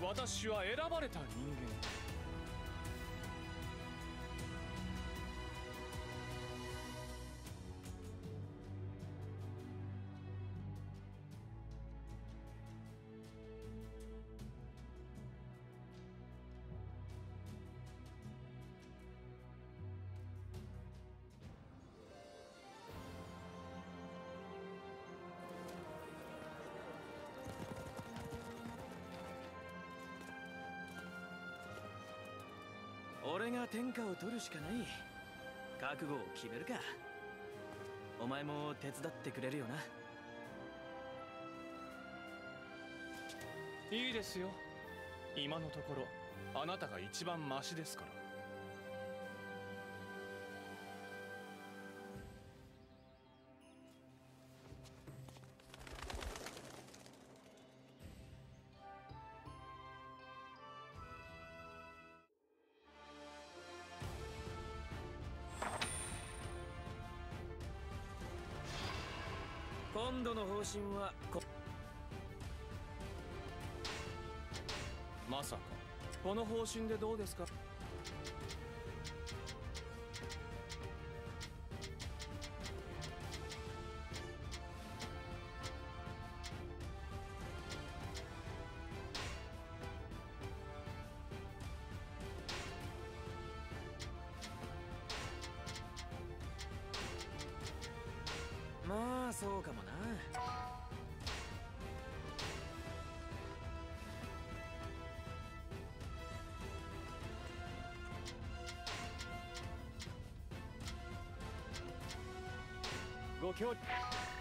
私は選ばれた人間。 俺が天下を取るしかない。覚悟を決めるか。お前も手伝ってくれるよな。 いいですよ。今のところあなたが一番マシですから。 今度の方針はまさかこの方針でどうですか？ まあそうかもな。 ご協力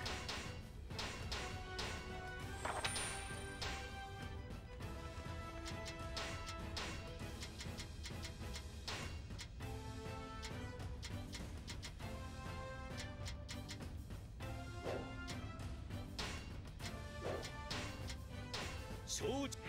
承知。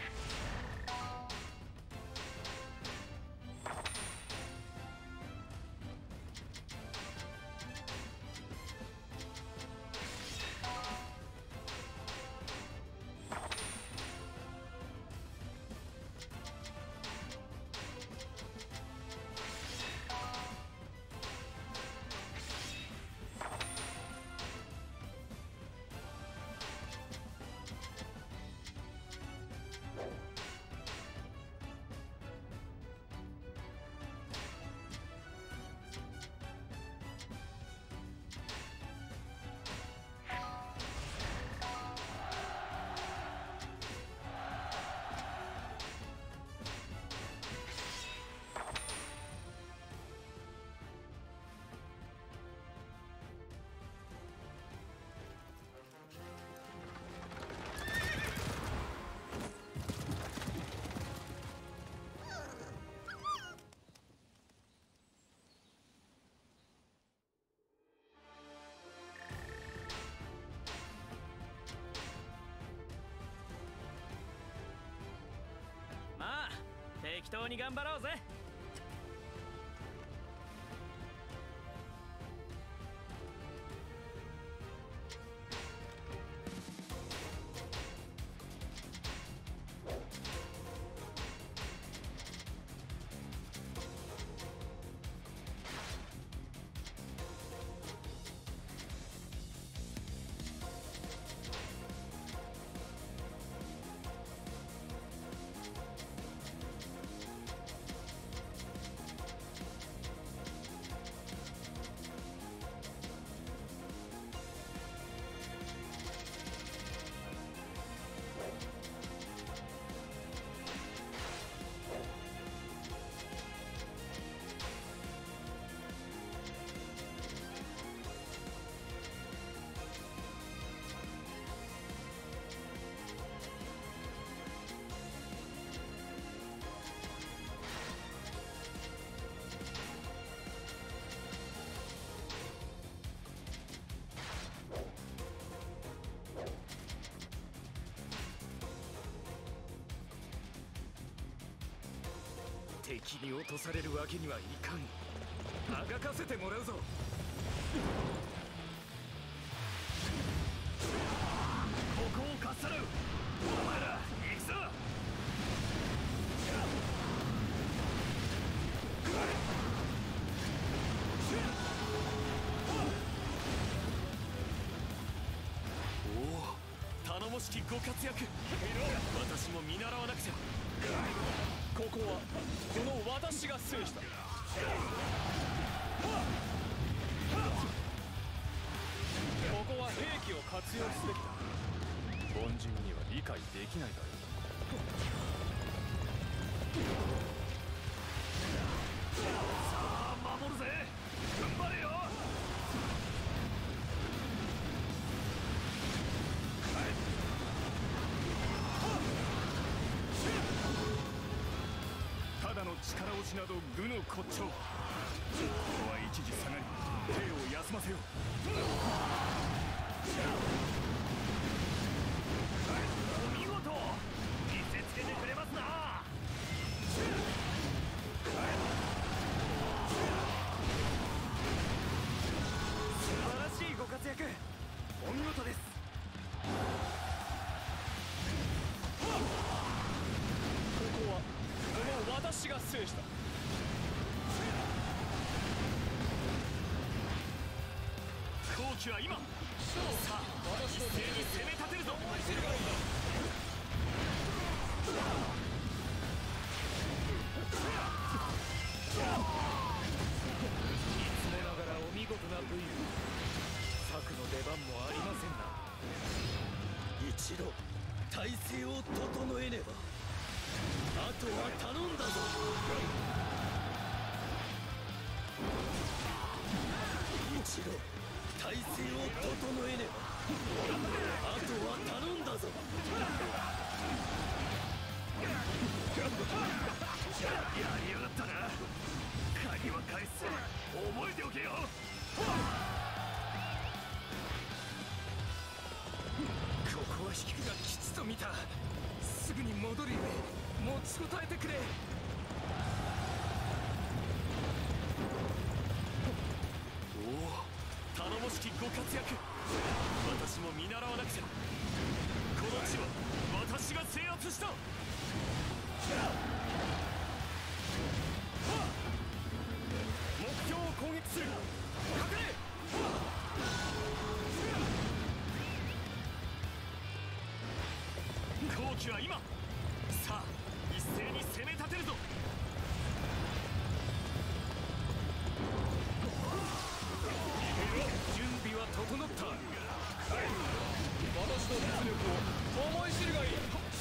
まあ適当に頑張ろうぜ。 敵に落とされるわけにはいかん。あがかせてもらうぞ。ここをかっさらう。お前ら行くぞ。 もしきご活躍、私も見習わなくちゃ。 ここはこの私が制した。ここは兵器を活用すべきだ。凡人には理解できないだろう。 さあ守るぜ、踏ん張れよ。ただの力押しなど愚の骨頂。ここは一時下がり兵を休ませよう。お見事、見せつけてくれますな。素晴らしいご活躍、お見事です。 ここはこの私が制した。 好機は今。さあ一斉に攻め立てるぞ。いつもながらお見事な武勇。策の出番もありませんな。一度体勢を整えねば、あとは頼んだぞ。一度体勢を整えねば、あとは頼んだぞ。やりやがったな。鍵は返す、覚えておけよ。ここは引くが吉と見た。すぐに戻るゆえ持ちこたえてくれ。おお、頼もしきご活躍。私も見習わなくちゃ。この地は私が制圧した。目標を攻撃する。隠れ。好機は今。さあ一斉に攻め立てるぞ。準備は整った。 私の実力を思い知るがいい。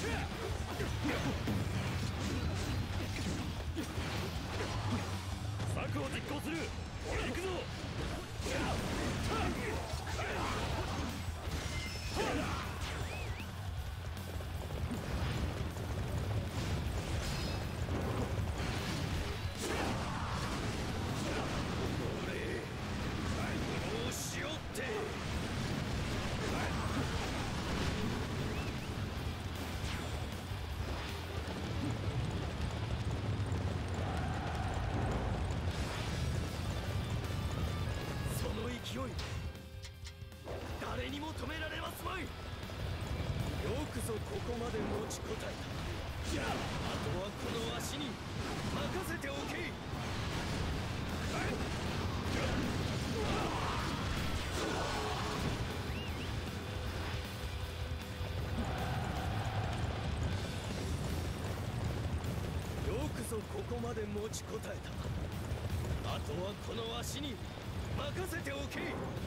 策を実行する。行くぞ。誰にも止められますまい。よくぞここまで持ちこたえた。あとはこの足に任せておけ。よくぞここまで持ちこたえた。あとはこの足に任せておけ。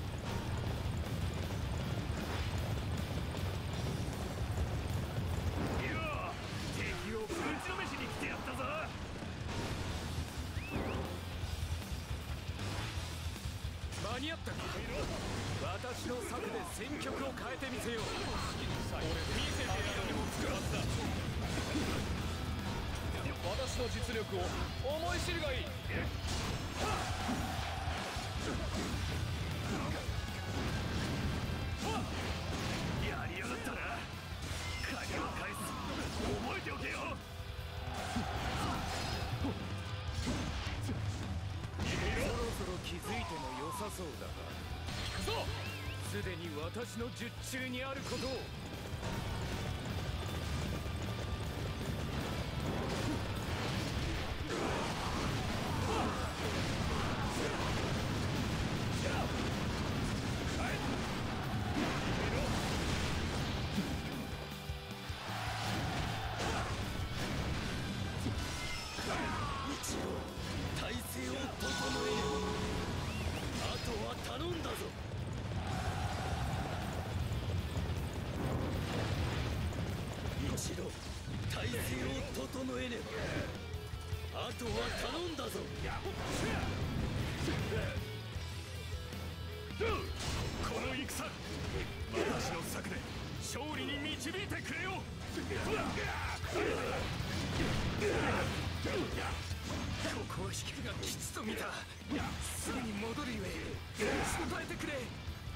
敵をぶちのめしに来てやったぞ。間に合ったか。私の策で戦局を変えてみせよう。俺見せてやるにもつくはずだ。 私の実力を思い知るがいい。 やりやがったな。鍵は返す、覚えておけよ。そろそろ気づいても良さそうだが。行くぞ。すでに私の術中にあることを。 整えねば。あとは頼んだぞ。 この戦、私の策で勝利に導いてくれよ。 ここは引くが吉と見た。すぐに戻るゆえ答えてくれ。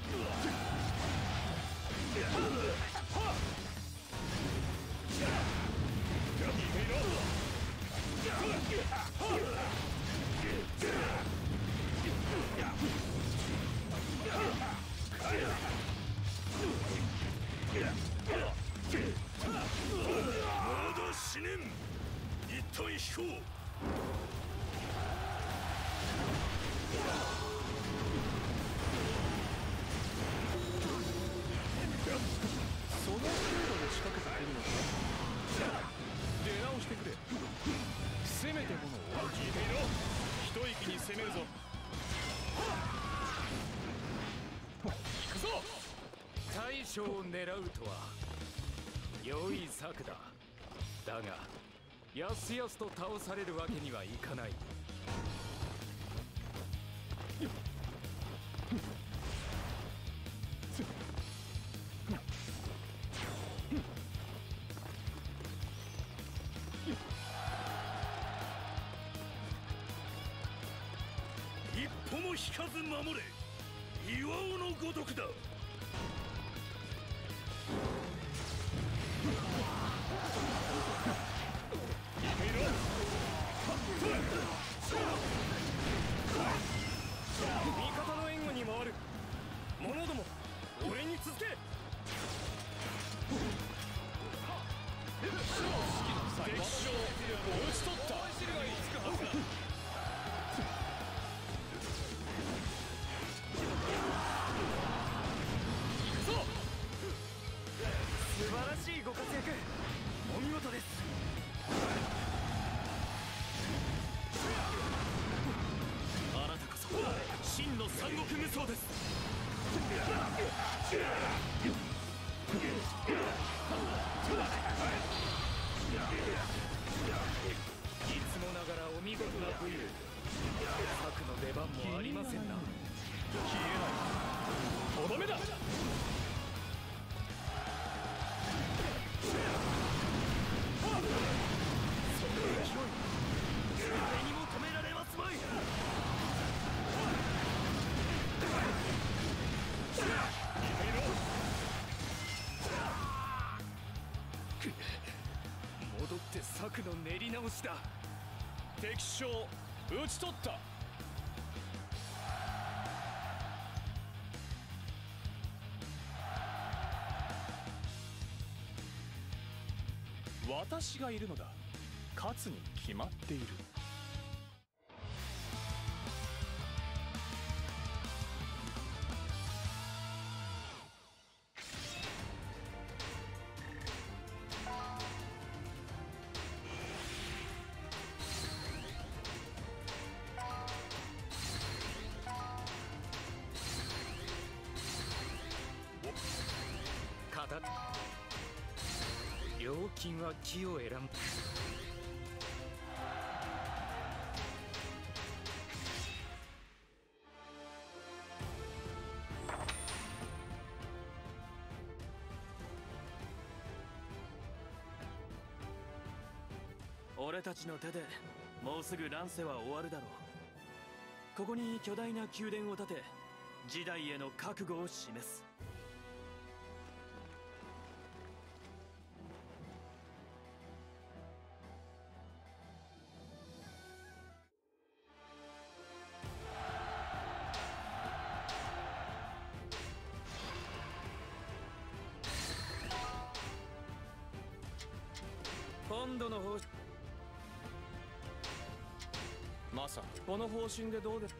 まだ死ねん。一旦引こう。その程度で仕掛けてくるのか。出直してくれ。せめてものを聞いていろ。一息に攻めるぞ。引くぞ。 大将を狙うとは良い策だ。だがやすやすと倒されるわけにはいかない。 一歩も引かず守れ。岩尾のごとくだ。味方の援護に回る。者ども、俺に続け。敵将討ち取った。 素晴らしいご活躍、お見事です。 あなたこそ真の三国無双です。 いつもながらお見事な武勇。策の出番もありませんな。 消えない。とどめだ。 誰にも止められますまい。 戻って策の練り直しだ。 敵将討ち取った。私がいるのだ。勝つに決まっている。 料金は木を選ん。 俺たちの手でもうすぐ乱世は終わるだろう。ここに巨大な宮殿を建て時代への覚悟を示す。今度の方まさかこの方針でどうです？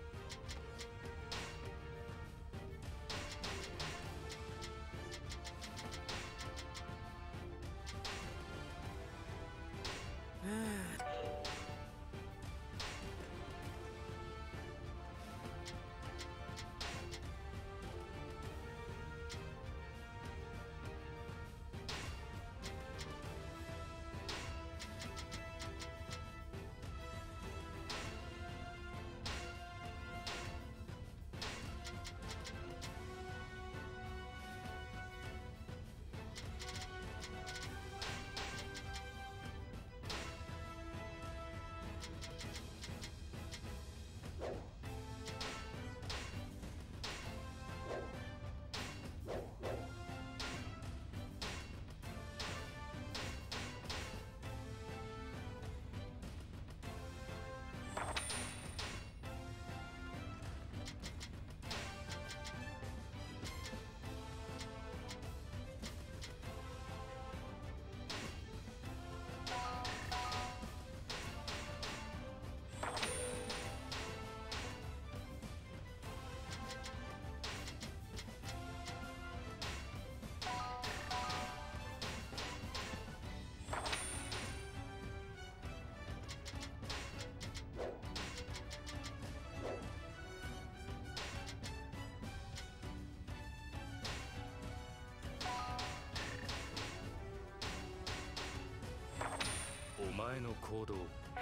前の行動。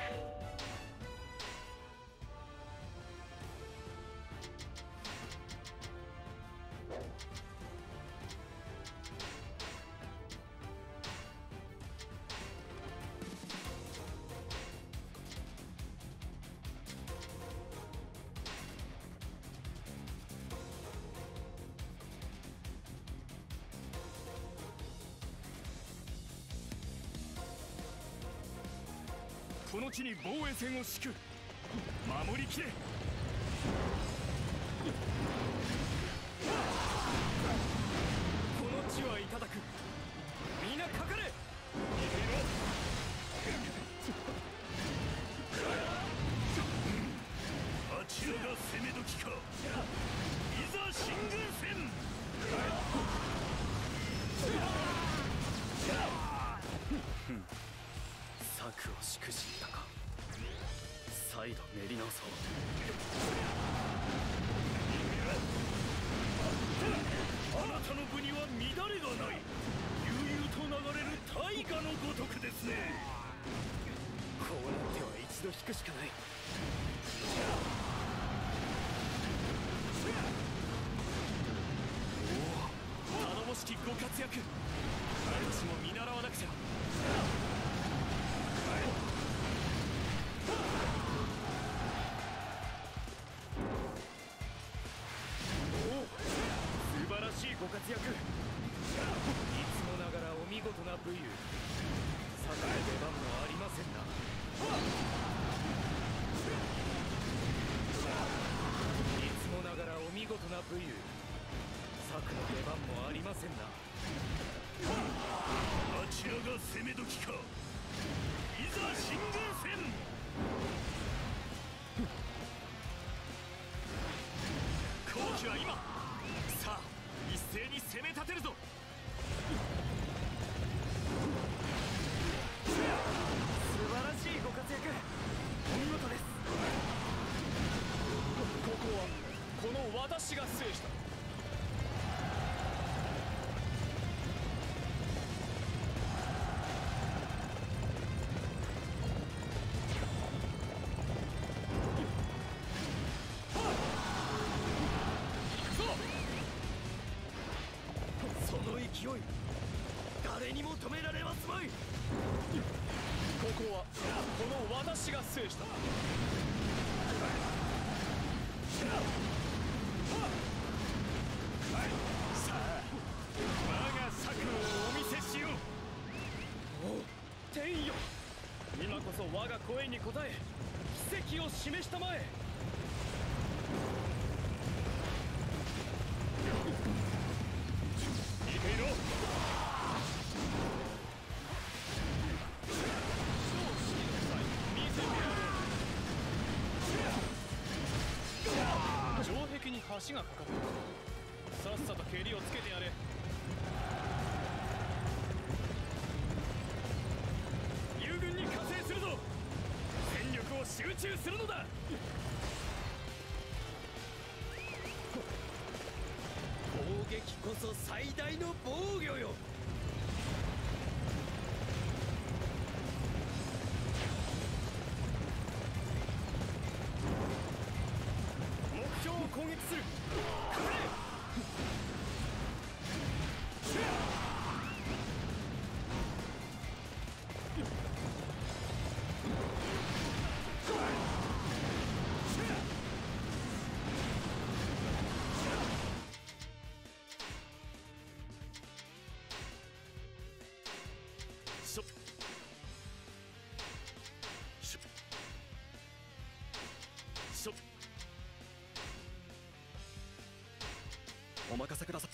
この地に防衛線を敷く。守りきれ。この地はいただく。みんなかかれ。逃げろ。あちらが攻め時か。いざ進軍戦。 策をしくじったか。再度練り直そう。 あなたの部には乱れがない。悠々と流れる大河のごとくですね。 こうなっては一度引くしかない。 頼もしきご活躍。私も見習わなくちゃ。素晴らしいご活躍。いつもながらお見事な武勇。策の出番もありませんな。いつもながらお見事な武勇。策の出番もありませんな。あちらが攻め時か。いざ進軍戦。好機は今。さあ一斉に攻め立てるぞ。 素晴らしいご活躍。お見事です。 ここはこの私が制した。 誰にも止められますまい。 ここはこの私が制した。さあ我が策をお見せしよう。お天よ、今こそ我が声に応え奇跡を示したまえ。逃げろ。城壁に橋がかかった。さっさと蹴りをつけてやれ。友軍に加勢するぞ。戦力を集中するのだ。 攻撃こそ最大の防御よ。 目標を攻撃する。かかれ。しょしょしょ。お任せください。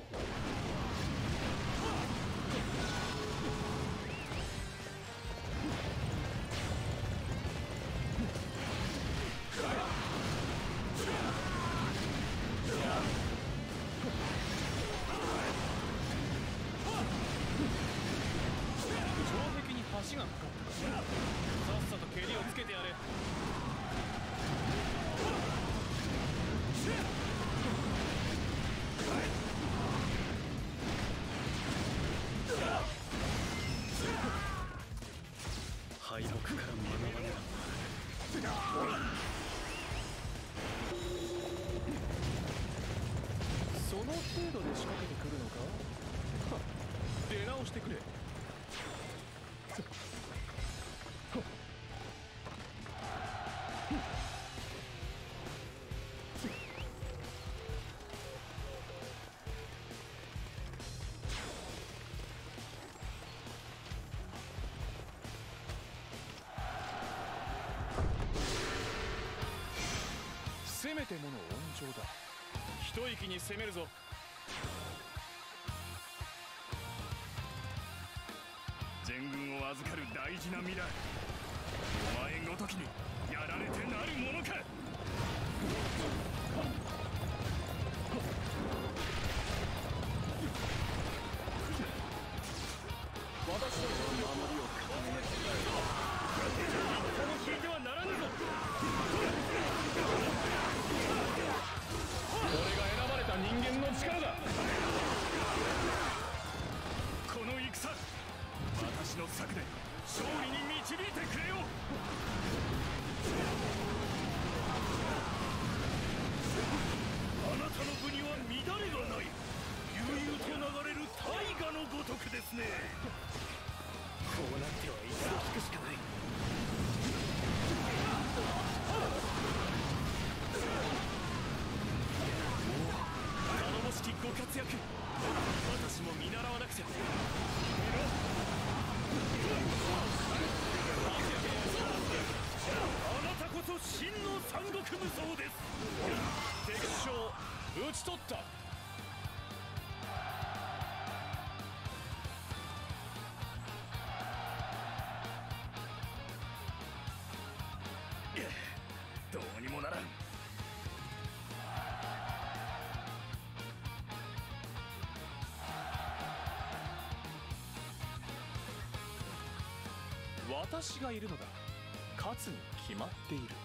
城壁に橋がかかった。さっさと蹴りをつけてやれ。 直してくれ。せめてもの温情だ。一息に攻めるぞ。全軍を預かる大事な未来、お前ごときにやられてなるものか。私の守りを固める。一歩も引いてはならぬぞ。これが選ばれた人間の力だ。この戦、私の策で勝利に導いてくれよ。あなたの部には乱れがない。悠々と流れる大河のごとくですね。こうなっては一度聞くしかない。頼もしきご活躍、私も見習わなくちゃ。あなたこそ真の三国無双です。敵将討ち取った。どうにもならん。私がいるのだ。勝つに決まっている。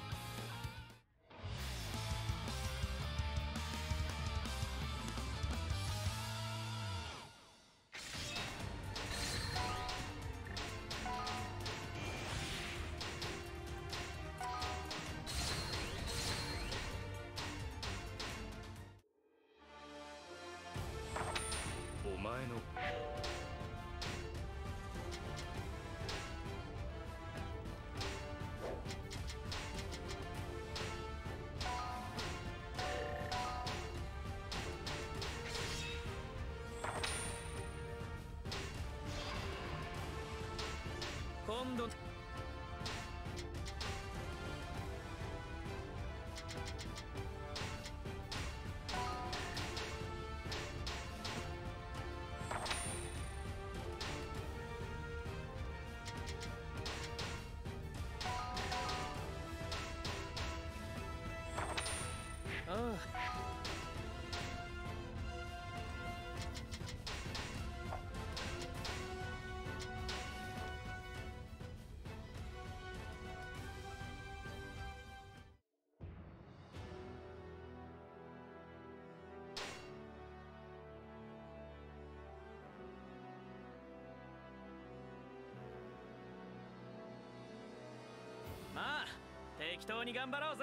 お前の今度まあ適当に頑張ろうぜ。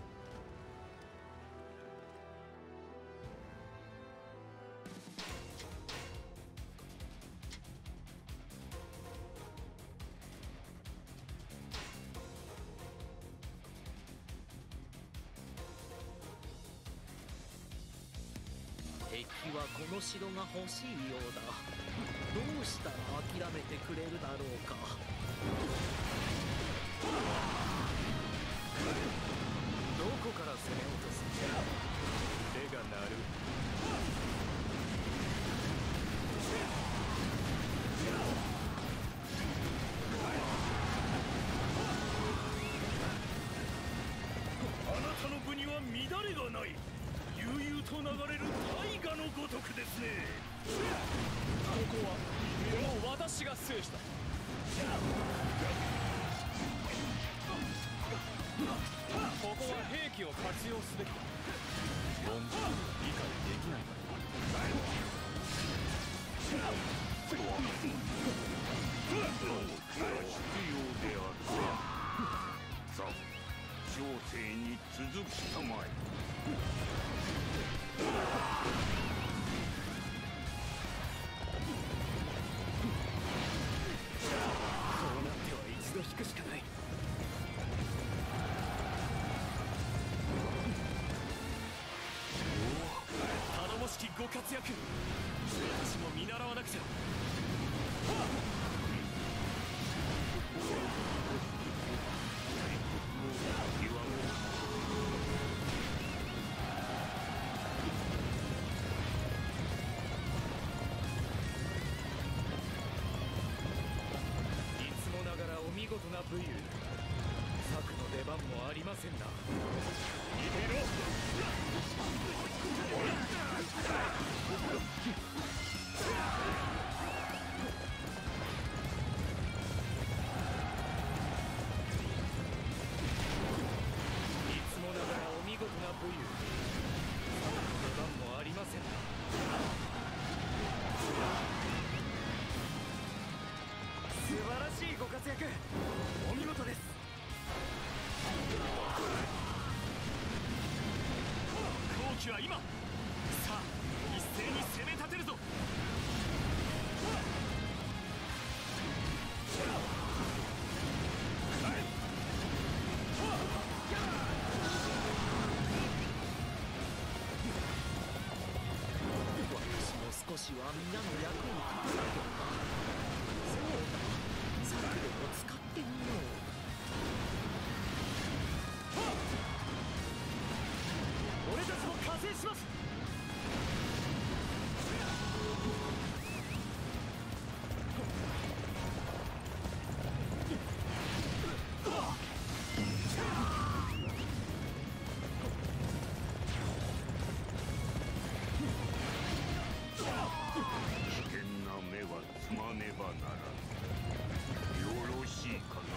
敵はこの城が欲しいようだ。どうしたら諦めてくれるだろうか。どこから攻め落とすんだ。手が鳴る。あなたの部には乱れがない。悠々と流れる大河のごとくですね。ここはもう私が制した。ここは兵器を活用すべきだ。40分以下でできないから。必要である。さあ、小生に続きたまえ。 活躍、私も見習わなくちゃ。いつもながらお見事な武勇、策の出番もありませんな。逃げろ。お見事です。好機は今。さあ一斉に攻め立てるぞ。 私も少しは皆の役に立たなきゃな。そうだ、策でも使ってみよう。 俺たちも加勢します。 危険な目はつまねばならぬ。よろしいかな。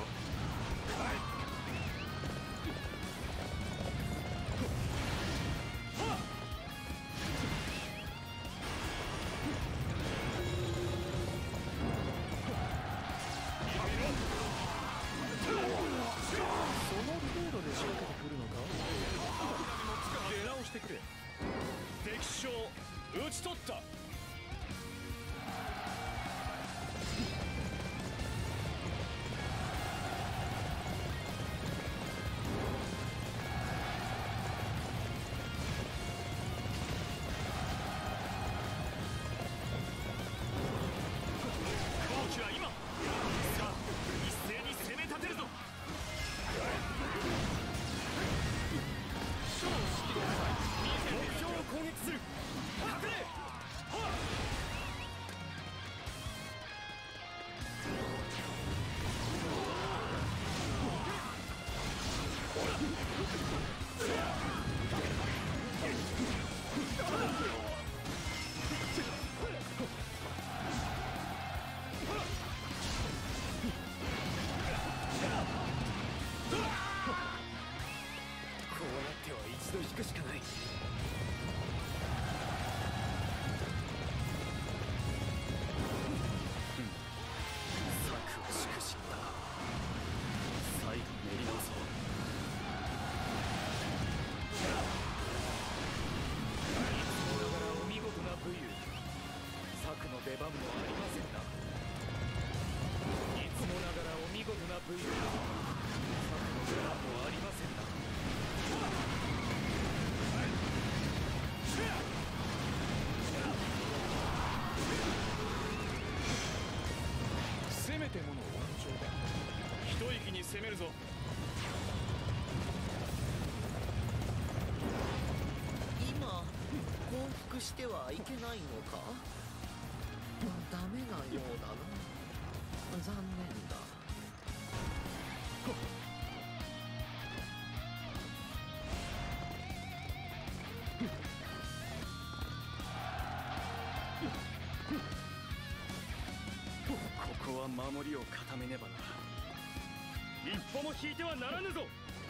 出直してくれ。敵将討ち取った。好機は今。さあ一斉に攻め立てるぞ。目標を攻撃する。隠れ。こうなっては一度引くしかない。策を粛しだ。再度練り直そう。いつもながらお見事な武勇、策の出番もありませんな。いつもながらお見事な武勇、策の出番もありませんな。せめてもの温情だ。一息に攻めるぞ。 今降伏してはいけないのか。ダメなようだな。残念だ。 ここは守りを固めねばな。一歩も引いてはならぬぞ。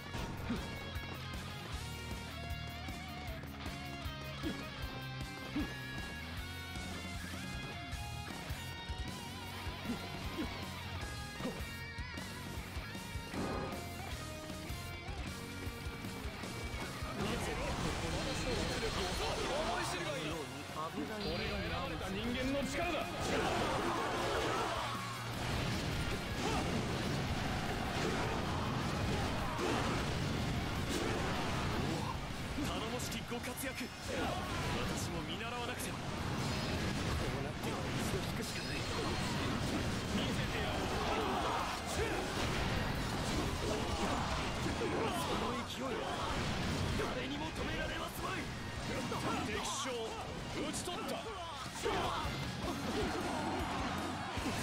俺が選ばれた人間の力だ。頼もしきご活躍、私も見習わなくては。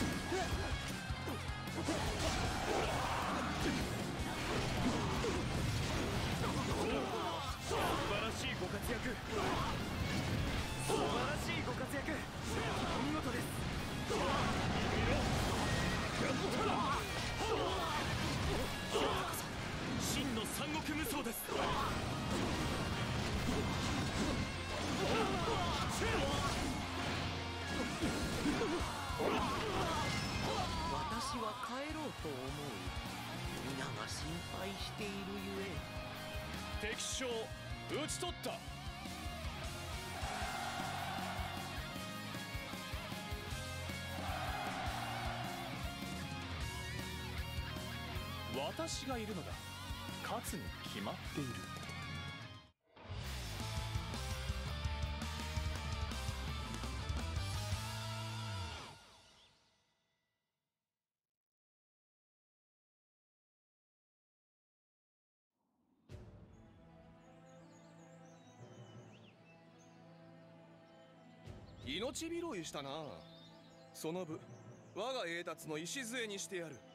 素晴らしいご活躍。素晴らしいご活躍。お見事です。真の三国無双です。私は帰ろうと思う。皆が心配しているゆえ。 敵将討ち取った。私がいるのだ。勝つに決まっている。命拾いしたな。その分我が栄達の礎にしてやる。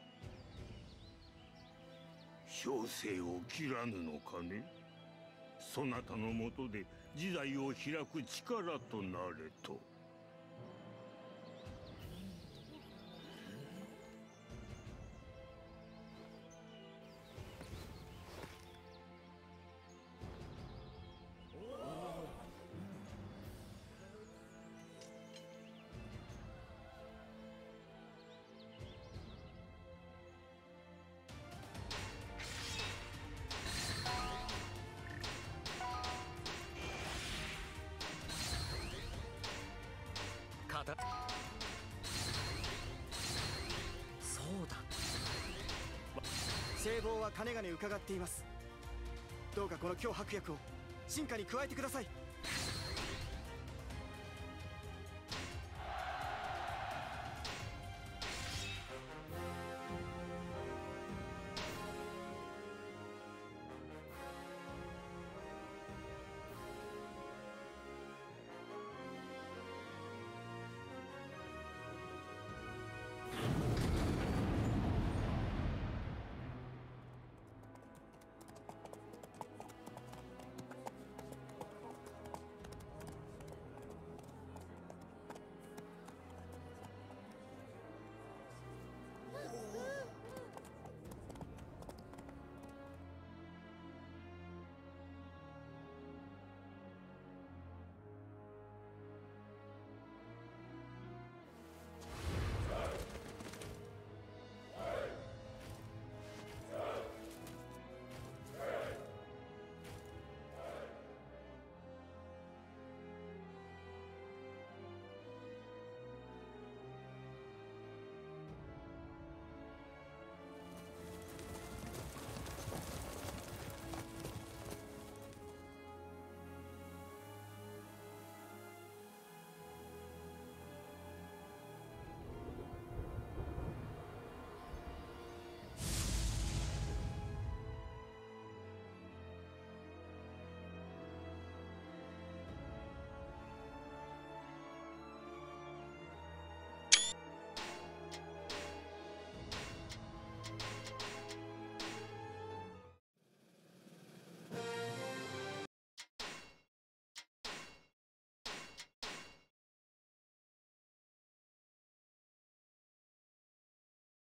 小生を切らぬのかね。そなたのもとで時代を開く力となれと。 そうだ。聖望はかねがね伺っています。どうかこの強迫薬を進化に加えてください。